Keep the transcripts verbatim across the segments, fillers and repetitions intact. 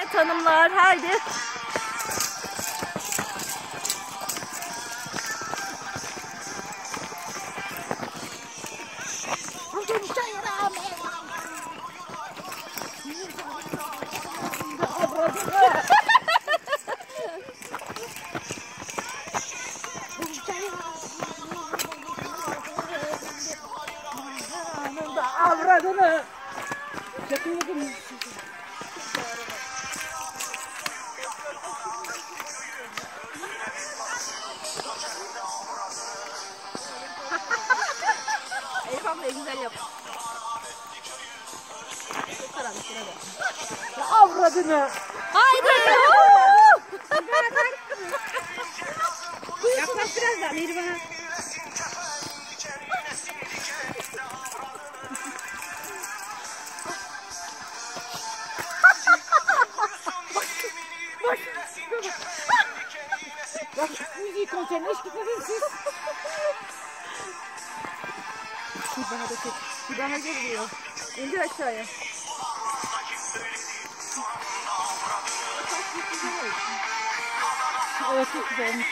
Evet hanımlar, haydi. Avradını. Yakaladım. Eyvah ne güzel yap. Avradını. Haydi. Yaklaş biraz daha Neriman. Bak müziği konserine hiç gitmediniz siz. Bir bana da çek. Bir bana geliyor. İndir aşağıya. Evet çok güzel olmuş.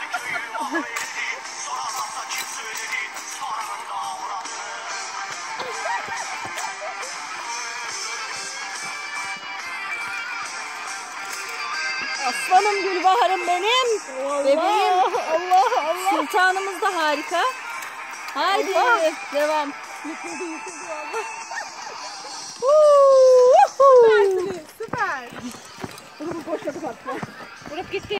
Aslanım Gülbahar'ım benim. Allah, Bebeğim. Allah Allah. Sultanımız da harika. Haydi Allah. devam. Yıkıldı yıkıldı valla. Süpersiniz. Süper. Bunu boşladı bak. Vurup gitti.